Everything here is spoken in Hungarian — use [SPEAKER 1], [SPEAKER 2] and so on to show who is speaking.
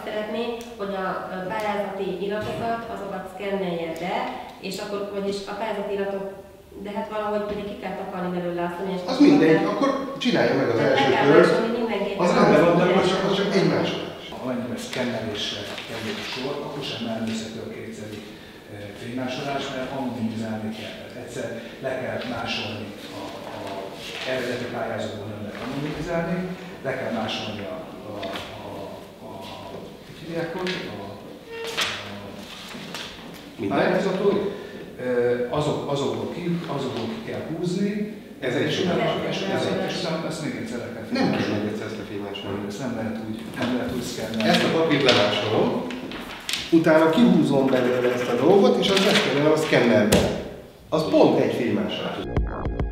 [SPEAKER 1] szeretné, hogy a pályázati iratokat, azokat szkennelje be, és akkor, vagyis a pályázati iratok, de hát valahogy ugye ki kell takarni belőle azt, hogy...
[SPEAKER 2] Az mindegy, akkor csinálja meg az első kört. Az rendben van, de az csak egy másolás.
[SPEAKER 3] Amennyiben szkennelésre kerül sor, akkor sem elmészhető a kétszeri fénymásolás, mert anonimizálni kell. Tehát egyszer le kell másolni eredeti pályázatban nem lehet anonimizálni, le kell másolni a pályázatot, azokból ki kell húzni,
[SPEAKER 2] ez egy
[SPEAKER 3] és utána ezt még egyszer le kell
[SPEAKER 2] nem kell még egyszer ezt a fénymásolni.
[SPEAKER 3] Ezt nem lehet úgy szkennelni.
[SPEAKER 2] Ezt a papírt lemásolom, utána kihúzom belőle ezt a dolgot, és az lesz a szkennerbe. Az pont egy fénymásolás.